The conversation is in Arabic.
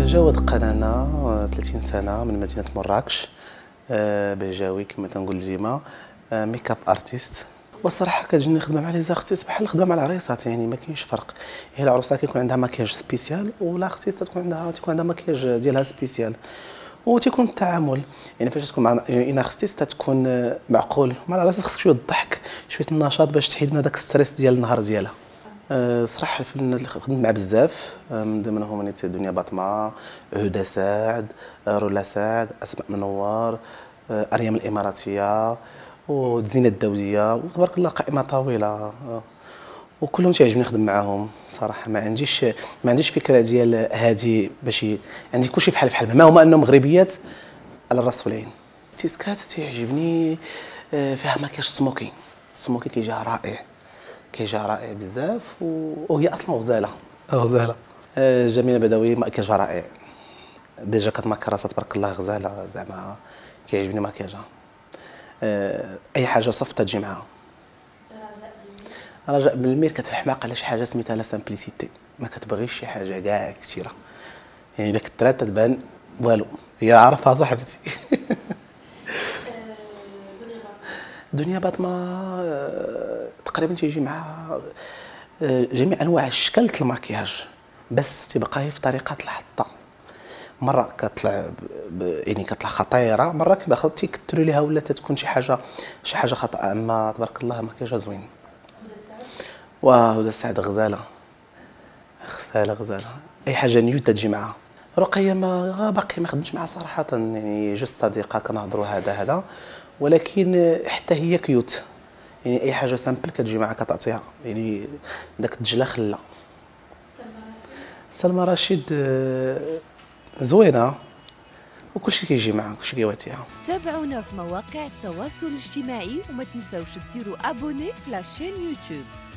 جواد قنانة 30 سنة من مدينة مراكش. بهجاوي كما تنقول ديما. ميك اب ارتيست. والصراحه كتجيني الخدمه مع لي زارتيست بحال الخدمه مع العريسات، يعني ما كاينش فرق. هي العروسه كيكون عندها مكياج سبيسيال والارتيست تكون عندها مكياج ديالها سبيسيال، وتيكون التعامل يعني فاش تكون مع ان ارتيست تكون معقول. مع العريسات خصك شويه الضحك شويه النشاط باش تحيد من هذاك الستريس ديال النهار ديالها. صراحه الفنانات اللي خدمت مع بزاف من ضمنهم نيت دنيا باطمه، هدى سعد، رولا سعد، اسماء منور، اريم الاماراتيه وزينه الداوديه، وتبارك الله قائمه طويله. وكلهم تيعجبني نخدم معاهم صراحه. ما عنديش فكره ديال هادي باش عندي كلشي بحال بحال، ما هما انهم مغربيات على الراس والعين. تيسكات تيعجبني فيها مكياج سموكي. السموكي كيجي رائع بزاف وهي اصلا غزاله. جميله بدوي مكياج رائع ديجا كتمكر راسها تبارك الله غزاله، زعما كيعجبني مكياجها. اي حاجه صفطه تجي معاها. رجاء بالمير كتحماق على شي حاجه سميتها لا سامبليسيتي، ما كتبغيش شي حاجه كاع كثيره، يعني داك الترات تبان والو، هي عارفها صاحبتي. دنيا باطمه تقريبا تيجي مع جميع انواع الاشكال المكياج، بس تيبقى هي في طريقه الحطه. مره كتطلع يعني كتطلع خطيره، مره كيبقى تيكثروا ليها ولا تكون شي حاجه خطا، اما تبارك الله مكياجها زوين. واه هدى سعد غزاله. اي حاجه نيو تجي معاها. رقيه ما باقي ما خدمتش معها صراحه، يعني جوست صديقه كنهضروا هذا، ولكن حتى هي كيوت، يعني اي حاجه سامبل كتجي معها كتعطيها، يعني داك الدجله خلا. سلمى رشيد زوينه وكلشي كيجي معها، كلشي كيواتيها. تابعونا في مواقع التواصل الاجتماعي وما تنساوش ديروا ابوني في لاشين يوتيوب.